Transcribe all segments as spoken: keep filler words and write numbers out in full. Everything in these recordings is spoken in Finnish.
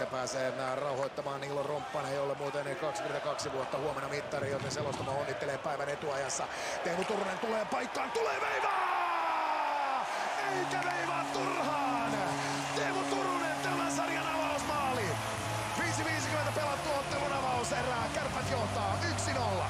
pääsee rauhoittamaan Niilo Romppanen, jolle muuten kaksikymmentäkaksi vuotta huomenna mittari, joten selostamo onnittelee päivän etuajassa. Teemu Turunen tulee paikkaan, tulee veivaa! Eikä veivaa turhaan! Teemu Turunen tämän sarjan avausmaali! viisi viisikymmentä pelattu ottelun avauserää, Kärpät johtaa yksi nolla.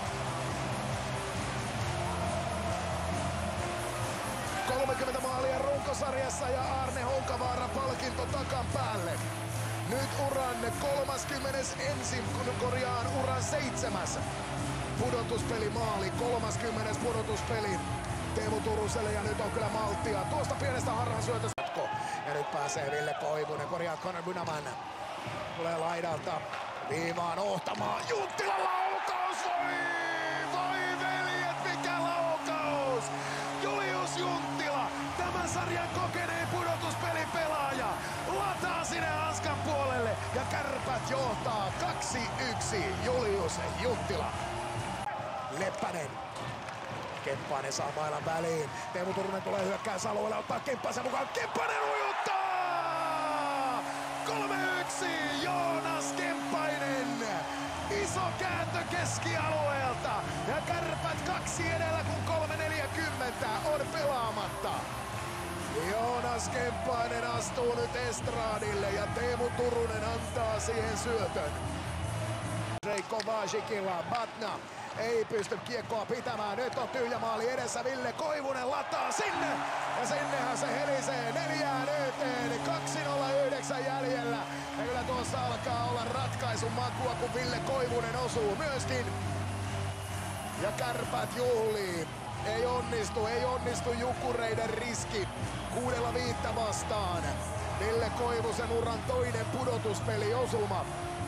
kolmekymmentä maalia runkosarjassa ja Aarne Honkavaara palkinto takan päälle. Nyt uran kolmaskymmenesensimmäinen, kun korjaan uran seitsemäs pudotuspelimaali, kolmaskymmenes pudotuspeli Teemu Turuselle ja nyt on kyllä malttia. Tuosta pienestä harhan syötöstä. Ja nyt pääsee Ville Koivunen, korjaa Connor Bunaman. Tulee laidalta viivaan ohtamaan, Junttila laukaus, voi, voi veljet, mikä laukaus! Julius Junttila, tämän sarjan kokeneen pudotuspelipelaaja, lataa sinne hanskan puolelle ja Kärpät johtaa kaksi yksi. Julius Junttila. Leppänen. Kemppainen saa mailan väliin. Teemu Turunen tulee hyökkäysalueelle, ottaa Kemppaisen mukaan. Kemppainen ujuttaa! kolme yksi. Joonas Kemppainen. Iso kääntö keskialueelta. Ja Kärpät kaksi edellä, kun kolme neljäkymmentä on pelaamatta. Joonas Kemppainen astuu nyt estradille ja Teemu Turunen antaa siihen syötön. Reikko Vaasikilla, Batna ei pysty kiekkoa pitämään. Nyt on tyhjä maali edessä. Ville Koivunen lataa sinne. Ja sinnehän se helisee neljään yhteen. kaksi nolla yhdeksän jäljellä. Ja kyllä tuossa alkaa olla ratkaisun makua, kun Ville Koivunen osuu myöskin. Ja Kärpät juhlii. Ei onnistu, ei onnistu Jukureiden riski. Kuudella viittä vastaan. Ville Koivusen uran toinen pudotuspeli osuma.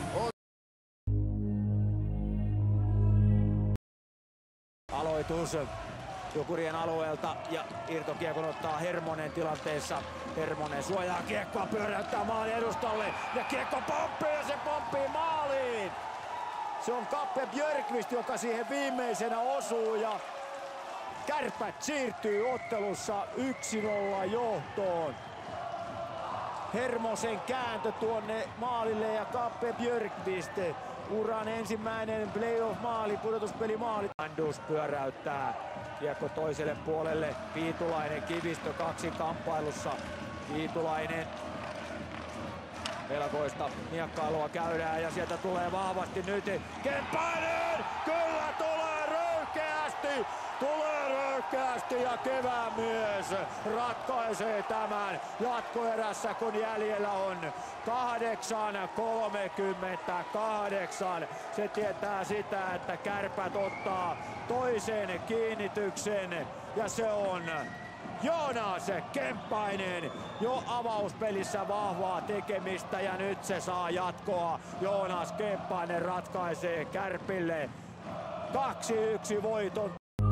Aloitus Jukurien alueelta ja irtokiekon ottaa Hermonen tilanteessa. Hermonen suojaa kiekkoa, pyöräyttää maalin edustalle ja kiekko pomppii ja se pomppii maaliin. Se on Kappe Björkqvist, joka siihen viimeisenä osuu ja Kärpät siirtyy ottelussa yksi nolla johtoon. Hermosen kääntö tuonne maalille ja Kappe Björkqvist. Uran ensimmäinen playoff-maali, pudotuspelimaali. Andus pyöräyttää kiekko toiselle puolelle. Viitulainen, Kivistö kaksi kamppailussa. Viitulainen. Melkoista miekkailua käydään ja sieltä tulee vahvasti nyt Kemppainen! Kyllä tulee röyhkeästi! Tulee röyhkeästi ja Kevämies ratkaisee tämän jatkoerässä, kun jäljellä on kahdeksan kolmekymmentäkahdeksan. Se tietää sitä, että Kärpät ottaa toisen kiinnityksen ja se on Joonas Kemppainen. Jo avauspelissä vahvaa tekemistä ja nyt se saa jatkoa. Joonas Kemppainen ratkaisee Kärpille kaksi yksi voiton.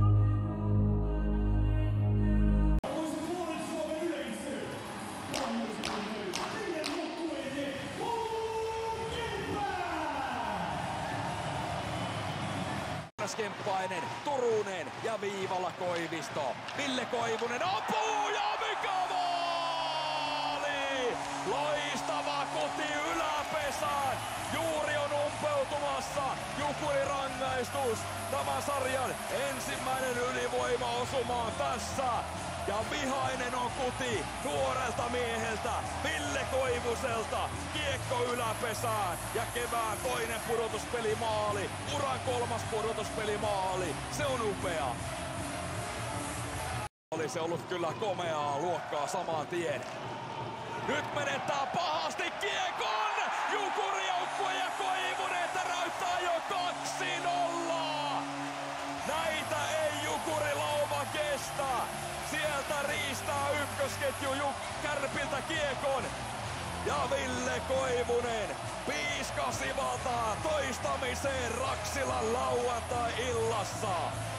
Kemppainen, Turunen ja viivalla Koivisto. Ville Koivunen ampuu ja mikä maali! Loistava kuti yläpesään. Juuri on umpeutumassa Jukuri rangaistus. Tämän sarjan ensimmäinen ylivoima osumaan tässä. Ja vihainen on kuti nuorelta mieheltä, Ville Koivuselta. Kiekko yläpesään ja kevään toinen pudotuspelimaali. Uran kolmas pudotuspelimaali. Se on upea. Olisi ollut kyllä komeaa luokkaa saman tien. Nyt menettää pahasti kiekon! Jukurijoukkue ja Koivunen täräyttää jo kaksi nolla! Näitä ei Jukurilauma kestä! Sieltä riistää ykkösketju Kärpiltä kiekon. Ja Ville Koivunen piiskasi valtaa toistamiseen Raksilan lauantai-illassa.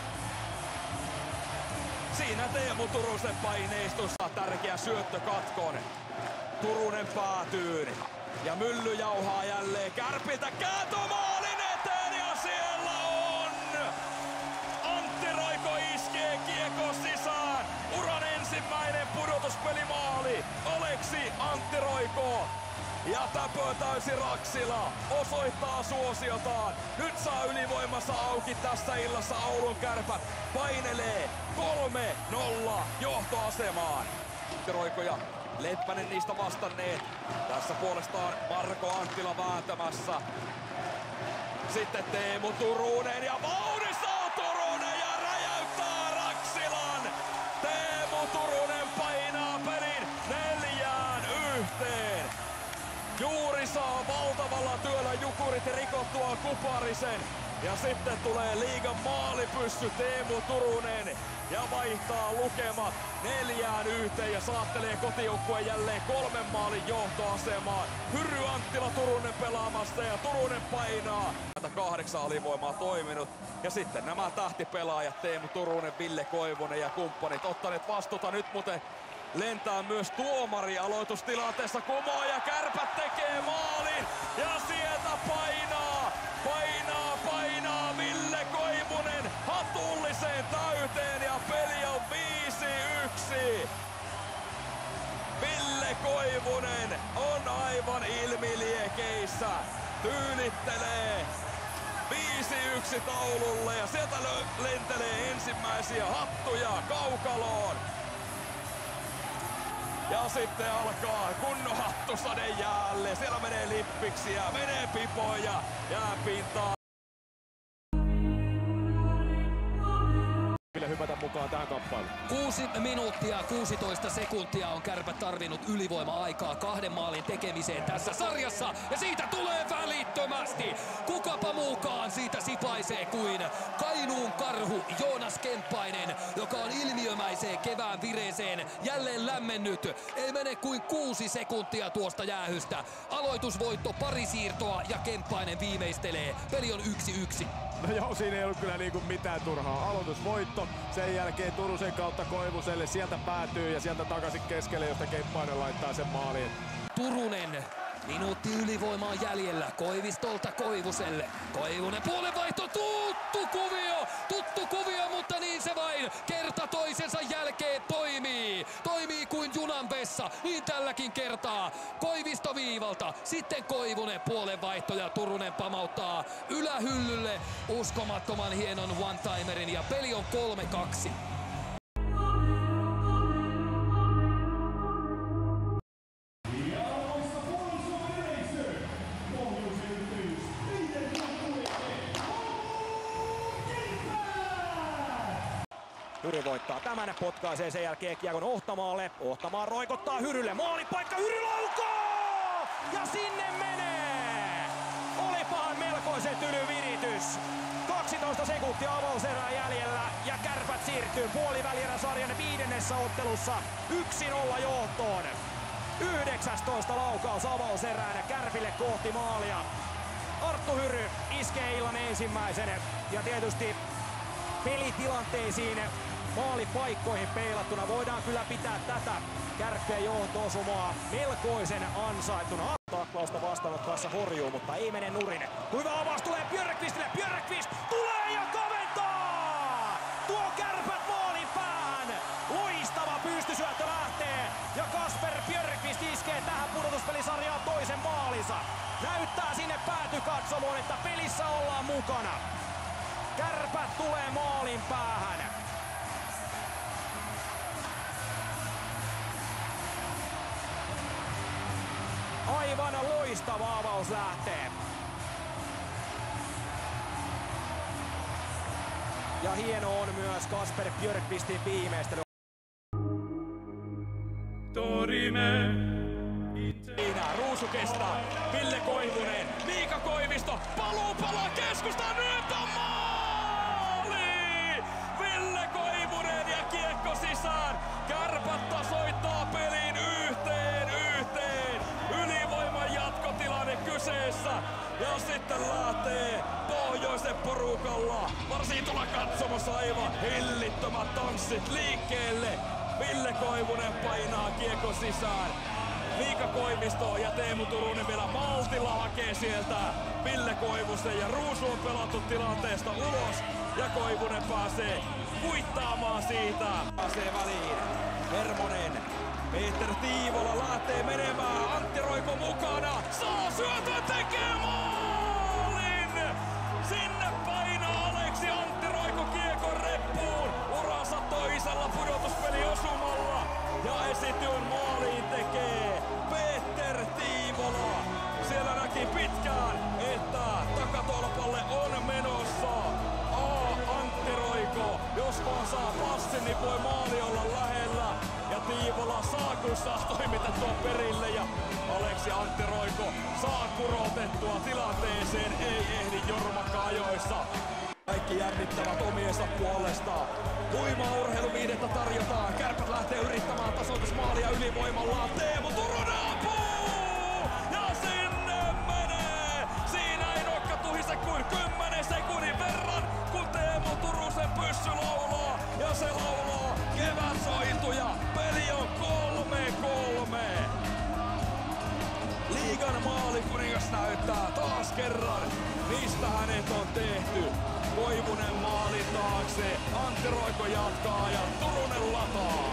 Siinä Teemu Turusen paineistossa tärkeä syöttö katkon. Turunen päätyy ja Mylly jauhaa jälleen Kärpiltä kääntömaalin eteen ja siellä on! Antti Roiko iskee kiekko sisään. Uran ensimmäinen pudotuspelimaali. Aleksi Antti Roiko. Ja täpö täysi Raksila osoittaa suosiotaan. Nyt saa ylivoimassa auki tässä illassa Oulun Kärpät. Painelee kolme nolla johtoasemaan. Roiko ja Leppänen niistä vastanneet. Tässä puolestaan Marko Anttila vääntämässä. Sitten Teemu Turunen ja vauhdissa on Turunen ja räjäyttää Raksilan. Teemu Turunen painaa pelin neljään yhteen. Juuri saa valtavalla työllä Jukurit rikottua Kuparisen. Ja sitten tulee liigan maalipyssy Teemu Turunen ja vaihtaa lukemat neljään yhteen ja saattelee kotijoukkueen jälleen kolmen maalin johtoasemaan. Hyry Anttila Turunen pelaamassa ja Turunen painaa. Kahdeksan alivoimaa toiminut ja sitten nämä tähtipelaajat Teemu Turunen, Ville Koivunen ja kumppanit ottaneet vastuuta. Nyt muuten lentää myös tuomari aloitustilanteessa kumoa ja Kärpät tekee maalin ja sieltä painaa, painaa, painaa Ville Koivunen hatulliseen täyteen ja peli on viisi yksi. Ville Koivunen on aivan ilmiliekeissä, tyylittelee viisi yksi taululle ja sieltä lentelee ensimmäisiä hattuja kaukaloon. Ja sitten alkaa kunnon hattusade jäälle. Siellä menee lippiksiä, menee pipoja, jääpintaan. Ville hypätä mukaan tähän kamppailuun. Kuusi minuuttia kuusitoista sekuntia on Kärpät tarvinnut ylivoima-aikaa kahden maalin tekemiseen tässä sarjassa. Ja siitä tulee välittömästi. Kukapa muukaan siitä sipaisee kuin Kainuun Karhu Joonas Kemppainen, joka on ilmiömäiseen kevään vireeseen jälleen lämmennyt. Ei mene kuin kuusi sekuntia tuosta jäähystä. Aloitusvoitto, pari siirtoa ja Kemppainen viimeistelee. Peli on yksi yksi. No joo, siinä ei ollut kyllä niinku mitään turhaa. Aloitusvoitto, sen jälkeen Turusen kautta Koivuselle, sieltä päätyy ja sieltä takaisin keskelle, josta Kemppainen laittaa sen maaliin. Turunen, minuutti ylivoimaa jäljellä, Koivistolta Koivuselle. Koivunen puolenvaihto, tuttu kuvio, tuttu kuvio, mutta niin se vain kerta toisensa jälkeen toimii. Toimii kuin junan vessa, niin tälläkin kertaa. Koivisto viivalta, sitten Koivunen puolenvaihto ja Turunen pamauttaa ylähyllylle uskomattoman hienon one-timerin ja peli on kolme kaksi. Hyry voittaa tämän, potkaisee sen jälkeen kiekon Ohtamaalle. Ohtamaa roikottaa Hyrylle, maalipaikka, Hyry laukoo! Ja sinne menee! Olipahan melkoisen tyly viritys. kaksitoista sekuntia avauserää jäljellä ja Kärpät siirtyy puolivälierän sarjan viidennessä ottelussa yksi nolla johtoon. yhdeksästoista laukaus avauserään Kärpille kohti maalia. Arttu Hyry iskee illan ensimmäisen ja tietysti pelitilanteisiin maalipaikkoihin peilattuna voidaan kyllä pitää tätä Kärppien johto-osumaa melkoisen ansaittuna. Taklausta vastannut kanssa horjuu, mutta ei mene nurin. Hyvä avaus tulee Björkvistille, Björkvist tulee ja kaventaa! Tuo Kärpät maalin päähän! Loistava pystysyöttö lähtee ja Kasper Björkvist iskee tähän pudotuspelisarjaan toisen maalinsa. Näyttää sinne päätykatsomoon, että pelissä ollaan mukana. Kärpät tulee maalin päähän. Aivan loistava avaus lähtee. Ja hieno on myös Kasper Björkvistin viimeistely. Torime. Siinä Ruusu kestää. Ville Koivunen, Miika Koivisto, paluu palaa keskustaan, nyt on maali! Ville Koivunen ja kiekko sisään. Kärpät tasoittaa pelin yhteen yhteen. Ylivoiman jatkotilanne kyseessä. Ja sitten lähtee pohjoisen porukalla. Varsin tulla katsomassa aivan hillittömät tanssit liikkeelle. Ville Koivunen painaa kiekko sisään. Miika Koivisto ja Teemu Turunen vielä maltilla hakee sieltä Ville Koivusen ja Ruusu on pelattu tilanteesta ulos ja Koivunen pääsee kuittaamaan siitä. Pääsee väliin. Hermonen Peter Tiivola lähtee menemään, Antti Roiko mukana, saa syötön, tekee maalin! Sinne painaa Aleksi Antti Roiko kiekon reppuun, uransa toisella pudotuspeliosumalla ja esityön maaliin tekee Peter Tiivola. Siellä näki pitkään, että takatolpalle on menossa A. Antti Roiko. Jos vaan saa passin, niin voi maali olla lähellä. Ja Tiivola saa kun saa toimitettua perille. Ja Aleksi Antti Roiko saa kurotettua tilanteeseen. Ei ehdi Jormakka ajoissa. Kaikki jännittävät omiensa puolestaan. Huimaa urheiluviihdettä tarjotaan. Kärpät lähtee yrittämään tasoitusmaalia ylivoimallaan. Teemu Turunen ampuu! Ja sinne menee! Siinä ei nokka tuhise kuin kymmenen sekunnin verran, kun Teemu Turusen pyssy laulaa. Ja se laulaa kevätsointuja. Peli on kolme kolme. Liigan maalikuningas näyttää taas kerran, mistä hänet on tehty. Koivunen maalin taakse, Antti Roiko jatkaa ja Turunen lataa.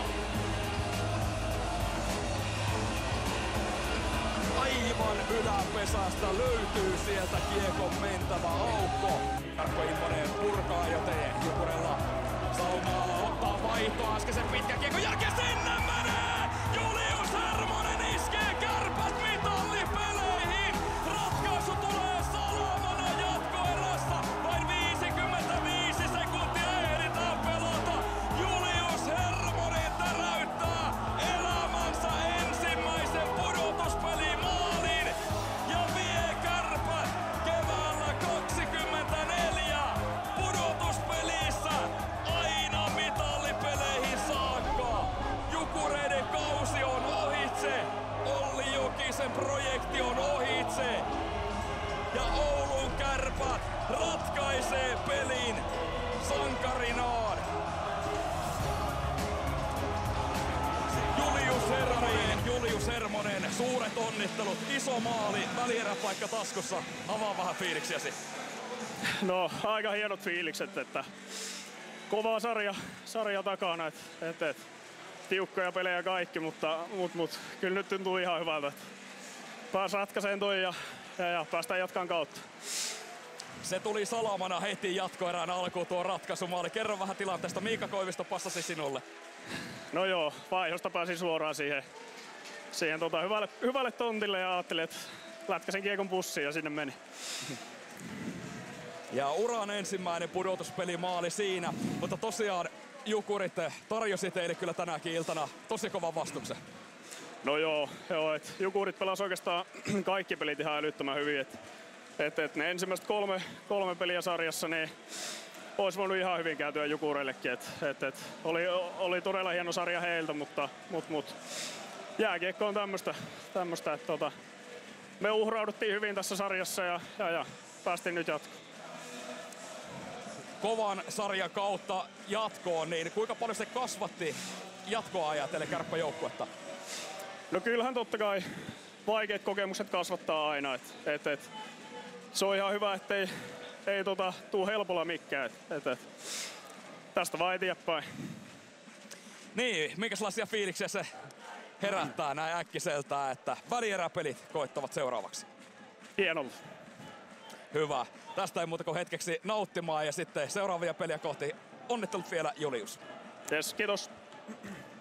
Aivan yläpesästä löytyy sieltä kiekon mentävä aukko. Jarkko Immonen purkaa, joten Jukurella saumaa ottaa vaihtoa äskeisen pitkän kiekon jälkeen. Sinne menee! Julius Hermonen iskee Kärpät mitallipeleihin! Ratkaisu tulee Salamana jatkoerässä. Vain viisikymmentäviisi sekuntia ehditään pelata. Julius Hermonen täräyttää elämänsä ensimmäisen pudotuspelimaalin ja vie Kärpät keväällä kaksikymmentäneljä pudotuspelissä aina mitallipeleihin saakka. Jukureiden kausi on ohitse, Olli Jokisen projekti on ohitse ja Oulun Kärpät ratkaisee pelin sankarinaan. Julius Hermonen, Julius Hermonen, suuret onnittelut, iso maali, välieräpaikka taskussa. Avaa vähän fiiliksiäsi. No, aika hienot fiilikset, että kova sarja, sarja takana, et, et, et, tiukkoja pelejä kaikki, mutta mut, mut, kyllä nyt tuntuu ihan hyvältä. Pääs ratkaiseen toi ja, ja, ja päästään jatkaan kautta. Se tuli Salamana heti jatkoerään alkuun tuo ratkaisumaali. Kerro vähän tilanteesta, Miika Koivisto passasi sinulle. No joo, vaihdosta pääsin suoraan siihen, siihen tota hyvälle, hyvälle tontille ja ajattelin, että lätkäsin kiekon pussiin ja sinne meni. Ja uran ensimmäinen pudotuspelimaali siinä, mutta tosiaan Jukurit tarjosi teille kyllä tänäkin iltana tosi kovan vastuksen. No joo, joo et Jukurit pelasi oikeastaan kaikki pelit ihan älyttömän hyvin. Et, et, et ne ensimmäiset kolme, kolme peliä sarjassa niin olisi voinut ihan hyvin käytyä Jukureillekin. Et, et, et, oli, oli todella hieno sarja heiltä, mutta mut, mut, jääkiekko on tämmöistä, tämmöistä että tota, me uhrauduttiin hyvin tässä sarjassa ja, ja, ja päästiin nyt jatkoon. Kovan sarjan kautta jatkoon, niin kuinka paljon se kasvatti jatkoa ajatellen Kärppäjoukkuetta? No kyllähän totta kai vaikeat kokemukset kasvattaa aina. Et, et, et, se on ihan hyvä, ettei ei tota, tuu helpolla mikään. Et, et, et, tästä vaan eteenpäin. Niin, minkälaisia fiiliksiä se herättää näin äkkiseltään, että välieräpelit koittavat seuraavaksi? Hienolla. Hyvä. Tästä ei muuta kuin hetkeksi nauttimaan ja sitten seuraavia peliä kohti. Onnittelut vielä, Julius. Yes, kiitos.